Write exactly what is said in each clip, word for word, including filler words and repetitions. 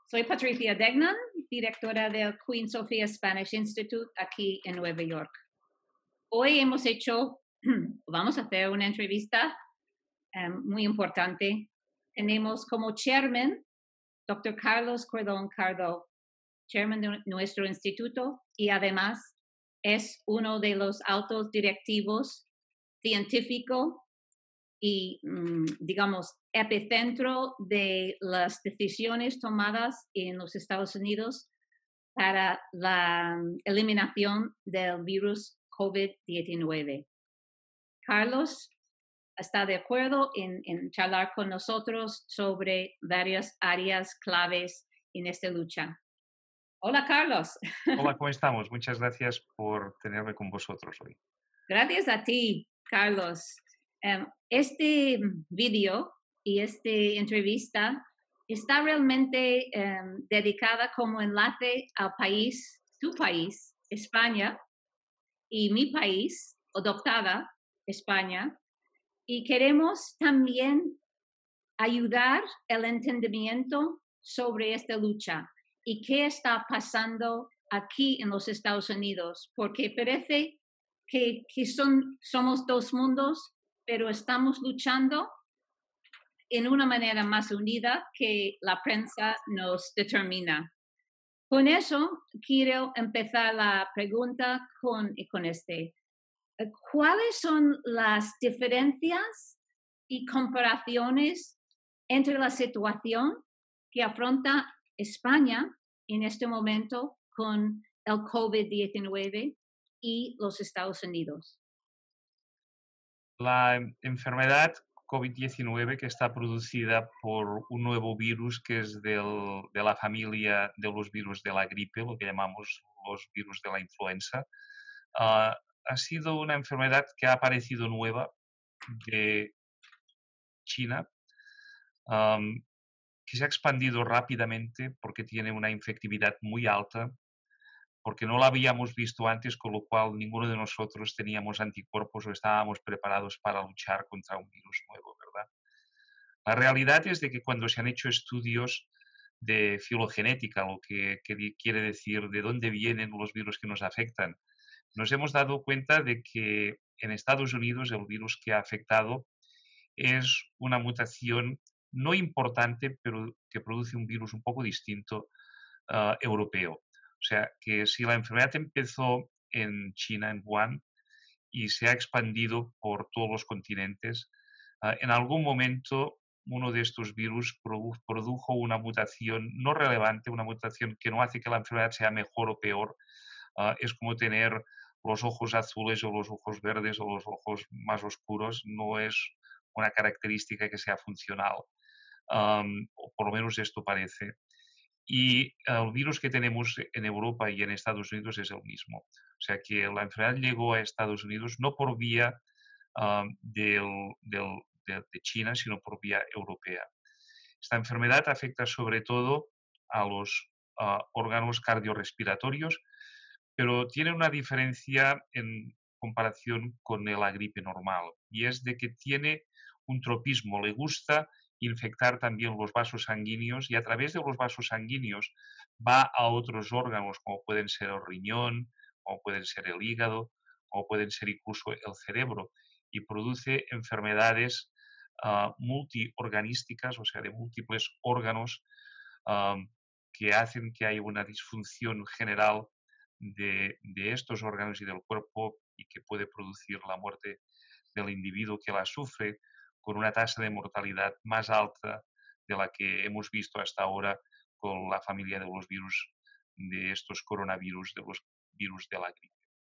Soy Patricia Degnan, directora del Queen Sofia Spanish Institute aquí en Nueva York. Hoy hemos hecho, vamos a hacer una entrevista um, muy importante. Tenemos como chairman doctor Carlos Cordón Cardo, chairman de nuestro instituto, y además es uno de los altos directivos científico y, digamos, epicentro de las decisiones tomadas en los Estados Unidos para la eliminación del virus COVID diecinueve. Carlos está de acuerdo en, en charlar con nosotros sobre varias áreas claves en esta lucha. Hola, Carlos. Hola, ¿cómo estamos? Muchas gracias por tenerme con vosotros hoy. Gracias a ti, Carlos. Um, este video y esta entrevista está realmente um, dedicada como enlace al país, tu país, España, y mi país, adoptada, España, y queremos también ayudar el entendimiento sobre esta lucha y qué está pasando aquí en los Estados Unidos, porque parece que, que son, somos dos mundos, pero estamos luchando en una manera más unida que la prensa nos determina. Con eso, quiero empezar la pregunta con, con este. ¿Cuáles son las diferencias y comparaciones entre la situación que afronta España en este momento con el COVID diecinueve y los Estados Unidos? La enfermedad COVID diecinueve, que está producida por un nuevo virus que es del, de la familia de los virus de la gripe, lo que llamamos los virus de la influenza, uh, ha sido una enfermedad que ha aparecido nueva de China, um, que se ha expandido rápidamente porque tiene una infectividad muy alta, porque no la habíamos visto antes, con lo cual ninguno de nosotros teníamos anticuerpos o estábamos preparados para luchar contra un virus nuevo, ¿verdad? La realidad es de que cuando se han hecho estudios de filogenética, lo que, que quiere decir de dónde vienen los virus que nos afectan, nos hemos dado cuenta de que en Estados Unidos el virus que ha afectado es una mutación no importante, pero que produce un virus un poco distinto, uh, europeo. O sea, que si la enfermedad empezó en China, en Wuhan, y se ha expandido por todos los continentes, uh, en algún momento uno de estos virus produ produjo una mutación no relevante, una mutación que no hace que la enfermedad sea mejor o peor. Uh, es como tener los ojos azules o los ojos verdes o los ojos más oscuros, no es una característica que sea funcional. Um, o por lo menos esto parece. Y el virus que tenemos en Europa y en Estados Unidos es el mismo. O sea que la enfermedad llegó a Estados Unidos no por vía um, del, del, de, de China, sino por vía europea. Esta enfermedad afecta sobre todo a los uh, órganos cardiorrespiratorios, pero tiene una diferencia en comparación con la gripe normal, y es de que tiene un tropismo, le gusta infectar también los vasos sanguíneos y a través de los vasos sanguíneos va a otros órganos como pueden ser el riñón, como pueden ser el hígado, como pueden ser incluso el cerebro, y produce enfermedades uh, multiorganísticas, o sea, de múltiples órganos um, que hacen que haya una disfunción general de, de estos órganos y del cuerpo y que puede producir la muerte del individuo que la sufre, con una tasa de mortalidad más alta de la que hemos visto hasta ahora con la familia de los virus, de estos coronavirus, de los virus de la gripe.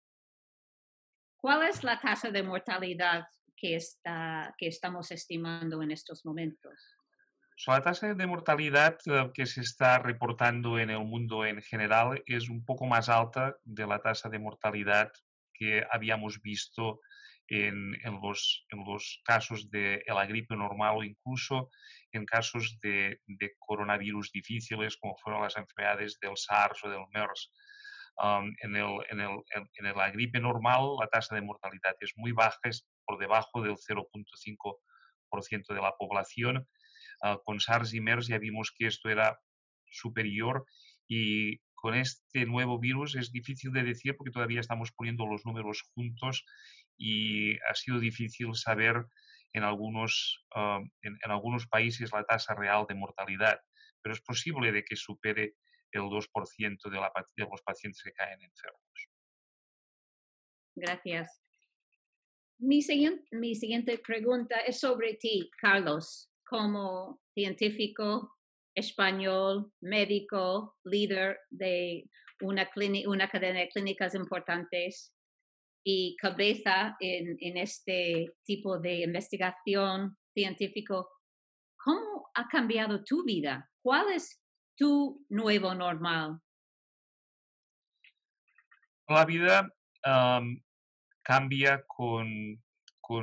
¿Cuál es la tasa de mortalidad que, está, que estamos estimando en estos momentos? So, la tasa de mortalidad uh, que se está reportando en el mundo en general es un poco más alta de la tasa de mortalidad que habíamos visto en, en, los, en los casos de la gripe normal o incluso en casos de, de coronavirus difíciles como fueron las enfermedades del SARS o del MERS. Um, en, el, en, el, en, en la gripe normal la tasa de mortalidad es muy baja, es por debajo del cero punto cinco por ciento de la población. Uh, con SARS y MERS ya vimos que esto era superior y con este nuevo virus es difícil de decir porque todavía estamos poniendo los números juntos y ha sido difícil saber en algunos, uh, en, en algunos países la tasa real de mortalidad, pero es posible de que supere el dos por ciento de, la, de los pacientes que caen enfermos. Gracias. Mi siguiente, mi siguiente pregunta es sobre ti, Carlos, como científico español, médico, líder de una, una cadena de clínicas importantes y cabeza en, en este tipo de investigación científico. ¿Cómo ha cambiado tu vida? ¿Cuál es tu nuevo normal? La vida um, cambia con, con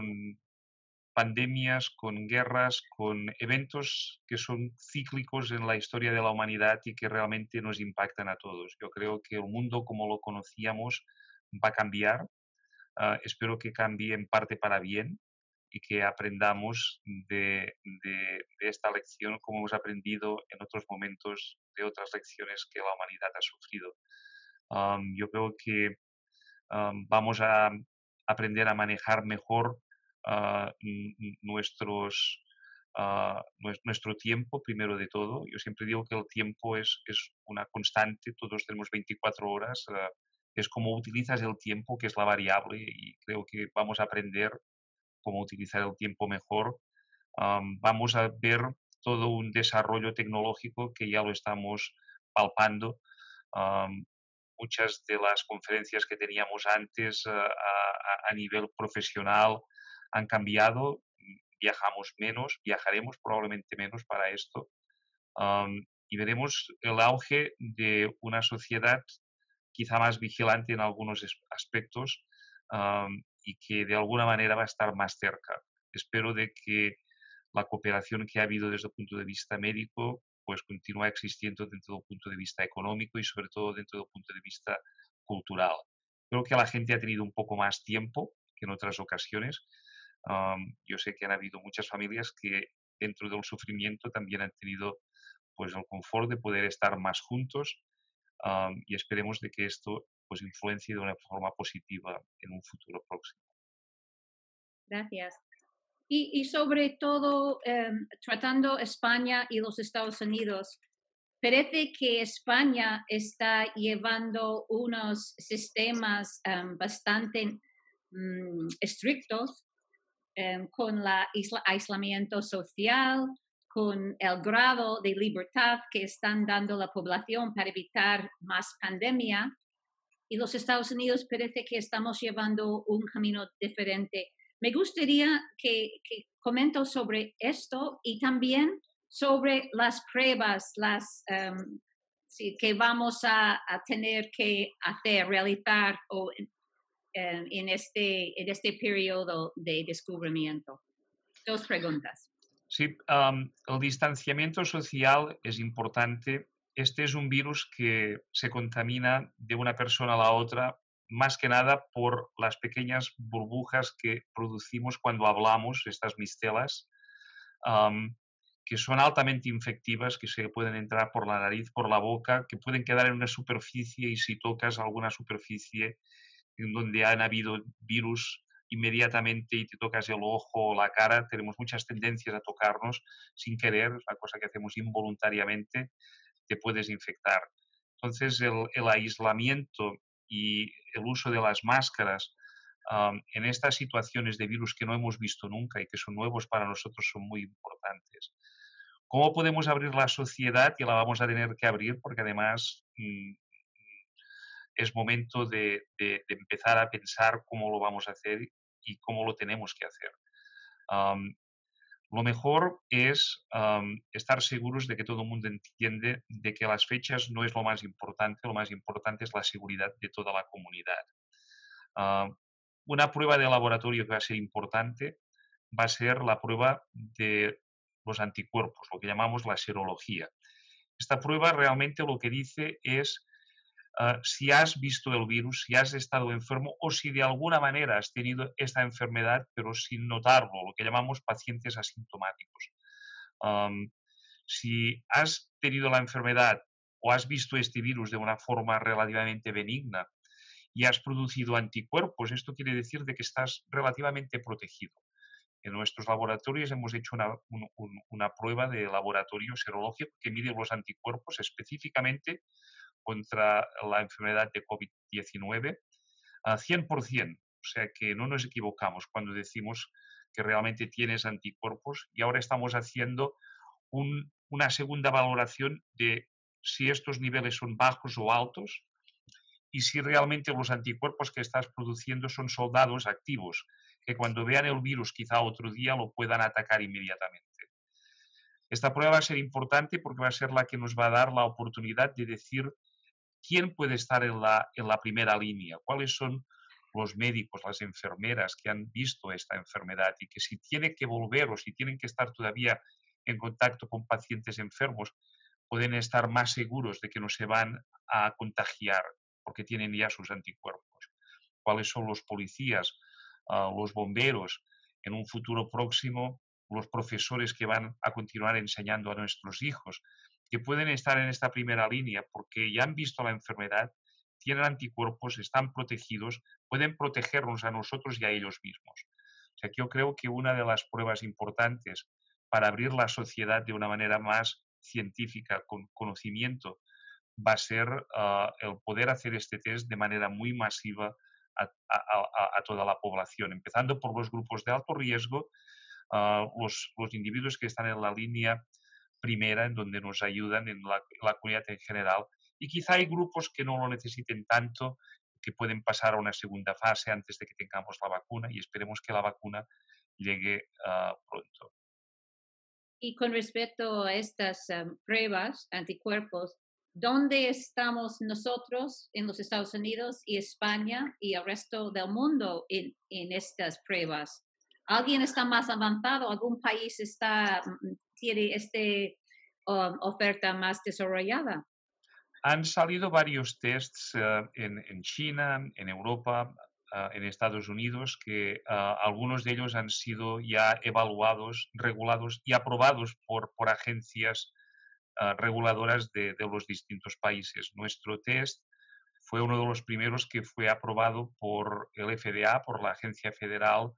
pandemias, con guerras, con eventos que son cíclicos en la historia de la humanidad y que realmente nos impactan a todos. Yo creo que el mundo como lo conocíamos va a cambiar. Uh, espero que cambie en parte para bien y que aprendamos de, de, de esta lección como hemos aprendido en otros momentos de otras lecciones que la humanidad ha sufrido. Um, yo creo que um, vamos a aprender a manejar mejor uh, nuestros, uh, nuestro tiempo, primero de todo. Yo siempre digo que el tiempo es, es una constante, todos tenemos veinticuatro horas. Uh, es cómo utilizas el tiempo, que es la variable, y creo que vamos a aprender cómo utilizar el tiempo mejor. Um, vamos a ver todo un desarrollo tecnológico que ya lo estamos palpando. Um, muchas de las conferencias que teníamos antes uh, a, a nivel profesional han cambiado, viajamos menos, viajaremos probablemente menos para esto, um, y veremos el auge de una sociedad quizá más vigilante en algunos aspectos um, y que de alguna manera va a estar más cerca. Espero de que la cooperación que ha habido desde el punto de vista médico pues continúa existiendo dentro del punto de vista económico y sobre todo dentro del punto de vista cultural. Creo que la gente ha tenido un poco más tiempo que en otras ocasiones. Um, yo sé que han habido muchas familias que dentro del sufrimiento también han tenido pues el confort de poder estar más juntos um, y esperemos de que esto pues influencie de una forma positiva en un futuro próximo. Gracias. Y, y sobre todo, eh, tratando España y los Estados Unidos, parece que España está llevando unos sistemas um, bastante um, estrictos um, con el aislamiento social, con el grado de libertad que están dando a la población para evitar más pandemia. Y los Estados Unidos parece que estamos llevando un camino diferente. Me gustaría que, que comento sobre esto y también sobre las pruebas las, um, sí, que vamos a, a, tener que hacer, realizar o, um, en, este, en este periodo de descubrimiento. Dos preguntas. Sí, um, el distanciamiento social es importante. Este es un virus que se contamina de una persona a la otra, más que nada por las pequeñas burbujas que producimos cuando hablamos, estas mistelas, um, que son altamente infectivas, que se pueden entrar por la nariz, por la boca, que pueden quedar en una superficie y si tocas alguna superficie en donde han habido virus, inmediatamente y te tocas el ojo o la cara, tenemos muchas tendencias a tocarnos sin querer, es una cosa que hacemos involuntariamente, te puedes infectar. Entonces, el, el aislamiento y el uso de las máscaras um, en estas situaciones de virus que no hemos visto nunca y que son nuevos para nosotros son muy importantes. ¿Cómo podemos abrir la sociedad? Y la vamos a tener que abrir porque además mmm, es momento de, de, de empezar a pensar cómo lo vamos a hacer y cómo lo tenemos que hacer. Um, lo mejor es um, estar seguros de que todo el mundo entiende de que las fechas no es lo más importante, lo más importante es la seguridad de toda la comunidad. Uh, una prueba de laboratorio que va a ser importante va a ser la prueba de los anticuerpos, lo que llamamos la serología. Esta prueba realmente lo que dice es Uh, si has visto el virus, si has estado enfermo o si de alguna manera has tenido esta enfermedad pero sin notarlo, lo que llamamos pacientes asintomáticos. Um, si has tenido la enfermedad o has visto este virus de una forma relativamente benigna y has producido anticuerpos, esto quiere decir de que estás relativamente protegido. En nuestros laboratorios hemos hecho una, un, un, una prueba de laboratorio serológico que mide los anticuerpos específicamente contra la enfermedad de COVID diecinueve a cien por ciento. O sea que no nos equivocamos cuando decimos que realmente tienes anticuerpos, y ahora estamos haciendo un, una segunda valoración de si estos niveles son bajos o altos y si realmente los anticuerpos que estás produciendo son soldados activos, que cuando vean el virus quizá otro día lo puedan atacar inmediatamente. Esta prueba va a ser importante porque va a ser la que nos va a dar la oportunidad de decir quién puede estar en la, en la primera línea, cuáles son los médicos, las enfermeras que han visto esta enfermedad y que si tienen que volver o si tienen que estar todavía en contacto con pacientes enfermos, pueden estar más seguros de que no se van a contagiar porque tienen ya sus anticuerpos. Cuáles son los policías, uh, los bomberos, en un futuro próximo, los profesores que van a continuar enseñando a nuestros hijos, que pueden estar en esta primera línea porque ya han visto la enfermedad, tienen anticuerpos, están protegidos, pueden protegernos a nosotros y a ellos mismos. O sea, que yo creo que una de las pruebas importantes para abrir la sociedad de una manera más científica, con conocimiento, va a ser uh, el poder hacer este test de manera muy masiva a, a, a, a toda la población, empezando por los grupos de alto riesgo, uh, los, los individuos que están en la línea primera, en donde nos ayudan en la, la comunidad en general, y quizá hay grupos que no lo necesiten tanto, que pueden pasar a una segunda fase antes de que tengamos la vacuna, y esperemos que la vacuna llegue uh, pronto. Y con respecto a estas um, pruebas, anticuerpos, ¿dónde estamos nosotros en los Estados Unidos y España y el resto del mundo en, en estas pruebas? ¿Alguien está más avanzado? ¿Algún país está, tiene esta um, oferta más desarrollada? Han salido varios tests uh, en, en China, en Europa, uh, en Estados Unidos, que uh, algunos de ellos han sido ya evaluados, regulados y aprobados por, por agencias uh, reguladoras de, de los distintos países. Nuestro test fue uno de los primeros que fue aprobado por el F D A, por la Agencia Federal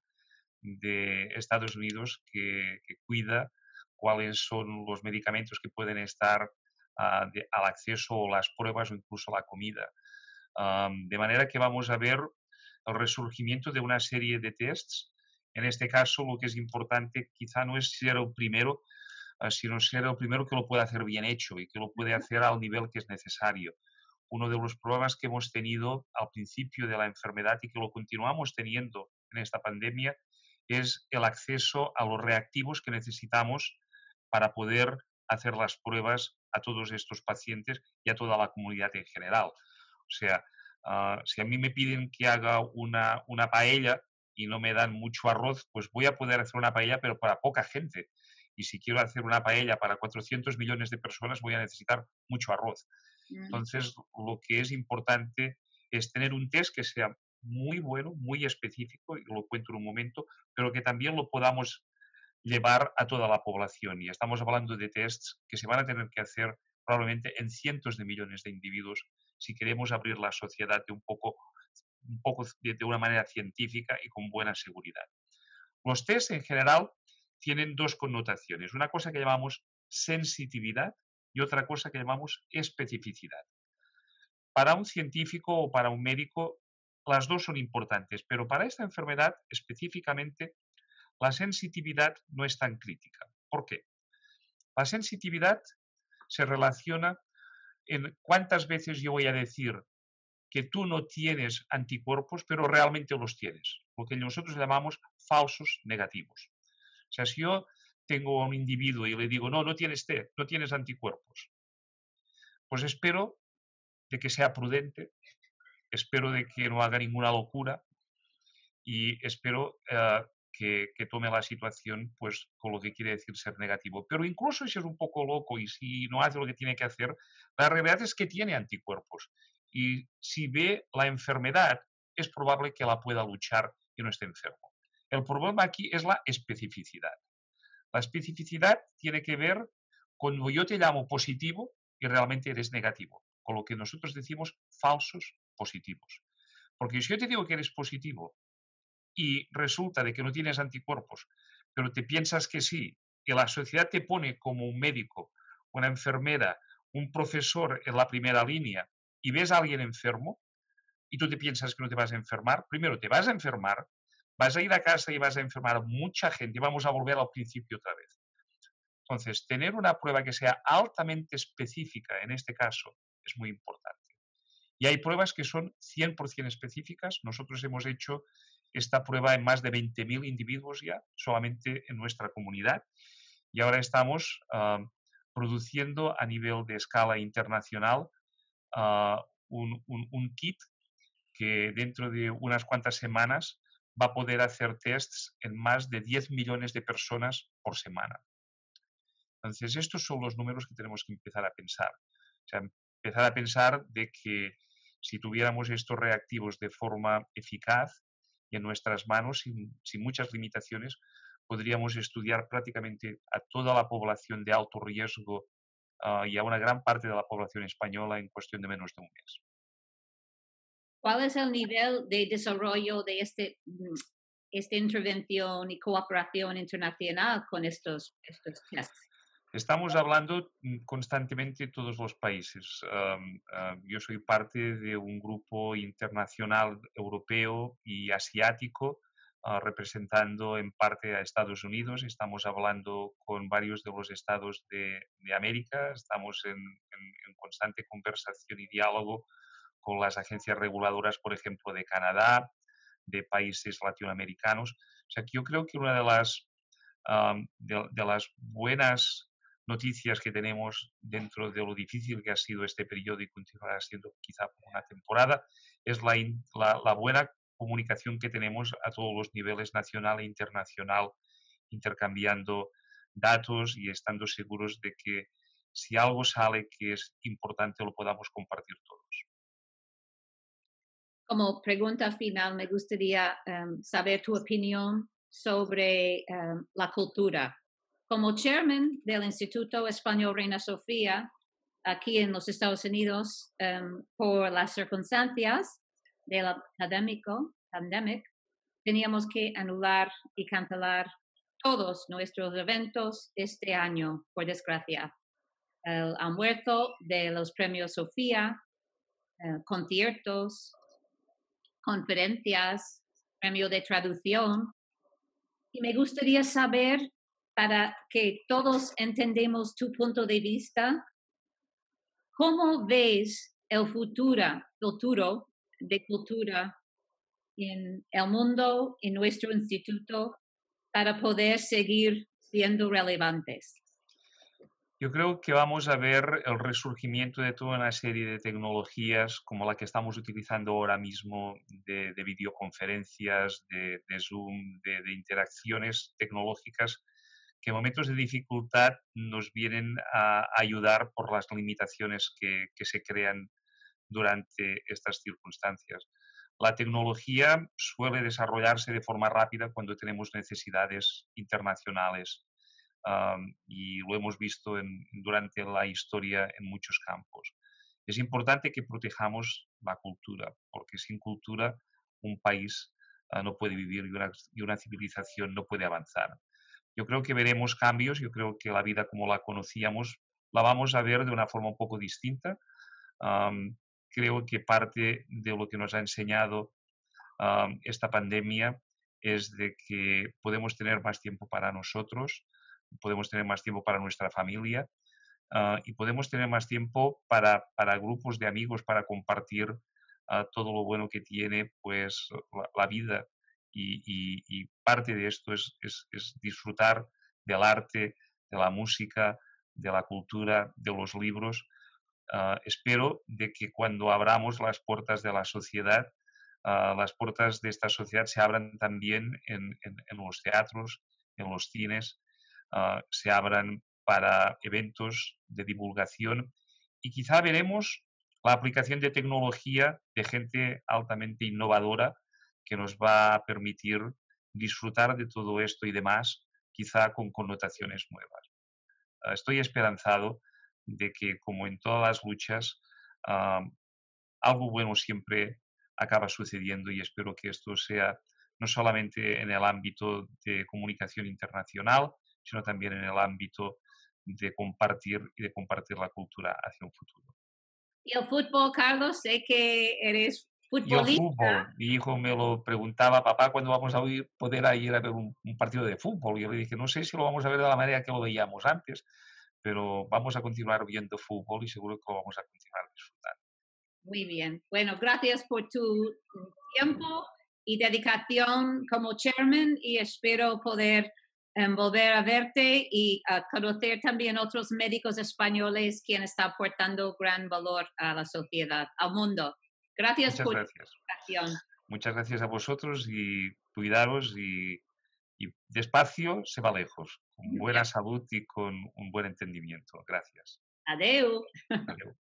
de Estados Unidos, que, que cuida cuáles son los medicamentos que pueden estar Uh, de, al acceso o las pruebas o incluso la comida. Um, de manera que vamos a ver el resurgimiento de una serie de tests. En este caso, lo que es importante quizá no es ser el primero, uh, sino ser el primero que lo pueda hacer bien hecho y que lo puede hacer al nivel que es necesario. Uno de los problemas que hemos tenido al principio de la enfermedad y que lo continuamos teniendo en esta pandemia es el acceso a los reactivos que necesitamos para poder hacer las pruebas a todos estos pacientes y a toda la comunidad en general. O sea, uh, si a mí me piden que haga una, una paella y no me dan mucho arroz, pues voy a poder hacer una paella, pero para poca gente. Y si quiero hacer una paella para cuatrocientos millones de personas, voy a necesitar mucho arroz. Entonces, lo que es importante es tener un test que sea muy bueno, muy específico, y lo cuento en un momento, pero que también lo podamos llevar a toda la población. Y estamos hablando de tests que se van a tener que hacer probablemente en cientos de millones de individuos si queremos abrir la sociedad de un poco, un poco de, de una manera científica y con buena seguridad. Los tests en general tienen dos connotaciones. Una cosa que llamamos sensitividad y otra cosa que llamamos especificidad. Para un científico o para un médico, las dos son importantes, pero para esta enfermedad específicamente, la sensitividad no es tan crítica. ¿Por qué? La sensitividad se relaciona en cuántas veces yo voy a decir que tú no tienes anticuerpos, pero realmente los tienes, lo que nosotros llamamos falsos negativos. O sea, si yo tengo a un individuo y le digo, no, no tienes T, no tienes anticuerpos, pues espero de que sea prudente, espero de que no haga ninguna locura y espero uh, que, que tome la situación pues con lo que quiere decir ser negativo. Pero incluso si es un poco loco y si no hace lo que tiene que hacer, la realidad es que tiene anticuerpos. Y si ve la enfermedad, es probable que la pueda luchar y no esté enfermo. El problema aquí es la especificidad. La especificidad tiene que ver cuando yo te llamo positivo y realmente eres negativo, con lo que nosotros decimos falsos positivos. Porque si yo te digo que eres positivo y resulta de que no tienes anticuerpos, pero te piensas que sí, y la sociedad te pone como un médico, una enfermera, un profesor en la primera línea, y ves a alguien enfermo, y tú te piensas que no te vas a enfermar, primero te vas a enfermar, vas a ir a casa y vas a enfermar a mucha gente, y vamos a volver al principio otra vez. Entonces, tener una prueba que sea altamente específica, en este caso, es muy importante. Y hay pruebas que son cien por ciento específicas. Nosotros hemos hecho esta prueba en más de veinte mil individuos ya, solamente en nuestra comunidad. Y ahora estamos uh, produciendo a nivel de escala internacional uh, un, un, un kit que dentro de unas cuantas semanas va a poder hacer tests en más de diez millones de personas por semana. Entonces, estos son los números que tenemos que empezar a pensar. O sea, empezar a pensar de que si tuviéramos estos reactivos de forma eficaz y en nuestras manos, sin, sin muchas limitaciones, podríamos estudiar prácticamente a toda la población de alto riesgo uh, y a una gran parte de la población española en cuestión de menos de un mes. ¿Cuál es el nivel de desarrollo de este, esta intervención y cooperación internacional con estos, estos tests? Estamos hablando constantemente todos los países. Um, uh, yo soy parte de un grupo internacional europeo y asiático uh, representando en parte a Estados Unidos. Estamos hablando con varios de los estados de, de América. Estamos en, en, en constante conversación y diálogo con las agencias reguladoras, por ejemplo, de Canadá, de países latinoamericanos. O sea, que yo creo que una de las, um, de, de las buenas noticias que tenemos dentro de lo difícil que ha sido este periodo y continuará siendo quizá por una temporada, es la, la, la buena comunicación que tenemos a todos los niveles, nacional e internacional, intercambiando datos y estando seguros de que si algo sale que es importante lo podamos compartir todos. Como pregunta final, me gustaría um, saber tu opinión sobre um, la cultura. Como chairman del Instituto Español Reina Sofía, aquí en los Estados Unidos, um, por las circunstancias del pandémico, pandemic, teníamos que anular y cancelar todos nuestros eventos este año, por desgracia. El almuerzo de los premios Sofía, uh, conciertos, conferencias, premio de traducción. Y me gustaría saber, para que todos entendamos tu punto de vista, ¿cómo ves el futuro, futuro de cultura en el mundo, en nuestro instituto, para poder seguir siendo relevantes? Yo creo que vamos a ver el resurgimiento de toda una serie de tecnologías como la que estamos utilizando ahora mismo, de, de videoconferencias, de, de Zoom, de, de interacciones tecnológicas, que en momentos de dificultad nos vienen a ayudar por las limitaciones que, que se crean durante estas circunstancias. La tecnología suele desarrollarse de forma rápida cuando tenemos necesidades internacionales. Um, y lo hemos visto en, durante la historia en muchos campos. Es importante que protejamos la cultura, porque sin cultura un país uh, no puede vivir y una, y una civilización no puede avanzar. Yo creo que veremos cambios, yo creo que la vida como la conocíamos la vamos a ver de una forma un poco distinta. Um, creo que parte de lo que nos ha enseñado um, esta pandemia es de que podemos tener más tiempo para nosotros, podemos tener más tiempo para nuestra familia uh, y podemos tener más tiempo para, para grupos de amigos, para compartir uh, todo lo bueno que tiene pues, la, la vida. Y, y, y, parte de esto es, es, es disfrutar del arte, de la música, de la cultura, de los libros. Uh, espero de que cuando abramos las puertas de la sociedad, uh, las puertas de esta sociedad se abran también en, en, en los teatros, en los cines, Uh, se abran para eventos de divulgación y quizá veremos la aplicación de tecnología de gente altamente innovadora que nos va a permitir disfrutar de todo esto y demás, quizá con connotaciones nuevas. uh, estoy esperanzado de que, como en todas las luchas, uh, algo bueno siempre acaba sucediendo y espero que esto sea no solamente en el ámbito de comunicación internacional, sino también en el ámbito de compartir y de compartir la cultura hacia un futuro. Y el fútbol, Carlos, sé que eres Y el futbolista. fútbol, mi hijo me lo preguntaba, papá, ¿cuándo vamos a ir- poder a ir a ver un, un partido de fútbol? Y yo le dije, no sé si lo vamos a ver de la manera que lo veíamos antes, pero vamos a continuar viendo fútbol y seguro que lo vamos a continuar disfrutando. Muy bien. Bueno, gracias por tu tiempo y dedicación como chairman y espero poder em, volver a verte y a conocer también otros médicos españoles quienes están aportando gran valor a la sociedad, al mundo. Gracias Muchas por tu gracias. dedicación. Muchas gracias a vosotros y cuidaros y, y despacio se va lejos, con buena salud y con un buen entendimiento. Gracias. Adeu. Adiós.